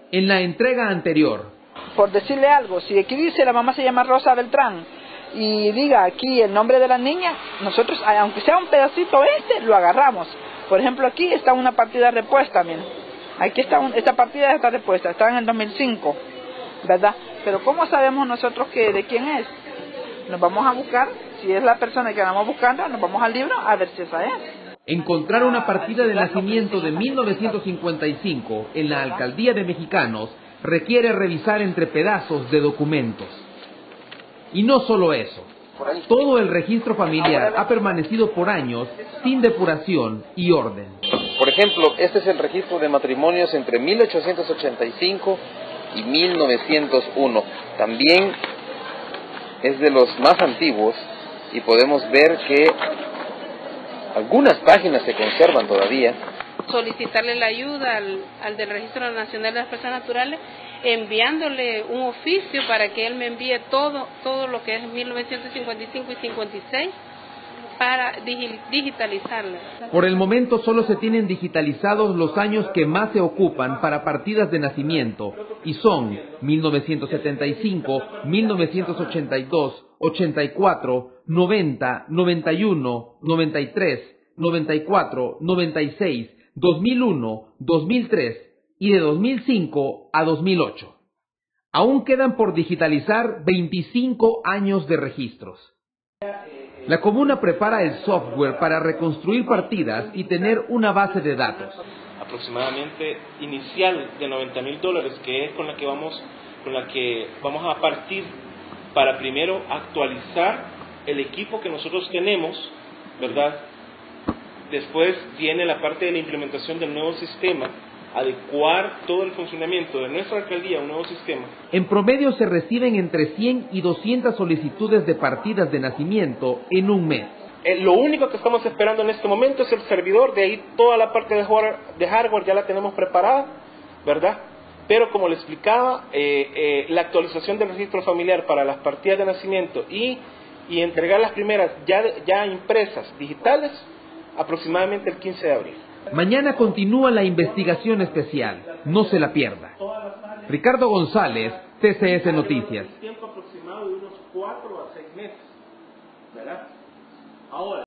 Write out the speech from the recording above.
En la entrega anterior, por decirle algo, si aquí dice la mamá se llama Rosa Beltrán y diga aquí el nombre de la niña, nosotros, aunque sea un pedacito lo agarramos. Por ejemplo, aquí está una partida repuesta, miren. Aquí está esta partida está repuesta, está en el 2005, ¿verdad? Pero ¿cómo sabemos nosotros de quién es? Nos vamos a buscar, si es la persona que vamos buscando, nos vamos al libro a ver si esa es. encontrar una partida de nacimiento de 1955 en la Alcaldía de Mexicanos requiere revisar entre pedazos de documentos. Y no solo eso, todo el registro familiar ha permanecido por años sin depuración y orden. Por ejemplo, este es el registro de matrimonios entre 1885 y 1901. También es de los más antiguos y podemos ver que algunas páginas se conservan todavía. Solicitarle la ayuda al del Registro Nacional de las Personas Naturales, enviándole un oficio para que él me envíe todo lo que es 1955 y 56 para digitalizarla. Por el momento solo se tienen digitalizados los años que más se ocupan para partidas de nacimiento y son 1975, 1982, 84, 90, 91, 93, 94, 96, 2001, 2003 y de 2005 a 2008. Aún quedan por digitalizar 25 años de registros. La comuna prepara el software para reconstruir partidas y tener una base de datos. Aproximadamente inicial de $90,000, que es con la que vamos a partir para primero actualizar el equipo que nosotros tenemos, ¿verdad? Después viene la parte de la implementación del nuevo sistema, adecuar todo el funcionamiento de nuestra alcaldía a un nuevo sistema. En promedio se reciben entre 100 y 200 solicitudes de partidas de nacimiento en un mes. Lo único que estamos esperando en este momento es el servidor, de ahí toda la parte de hardware ya la tenemos preparada, ¿verdad? Pero como le explicaba, la actualización del registro familiar para las partidas de nacimiento y entregar las primeras ya impresas digitales aproximadamente el 15 de abril. Mañana continúa la investigación especial. No se la pierda. Ricardo González, TCS Noticias. Tiempo aproximado de unos 4 a 6 meses, ¿verdad? Ahora.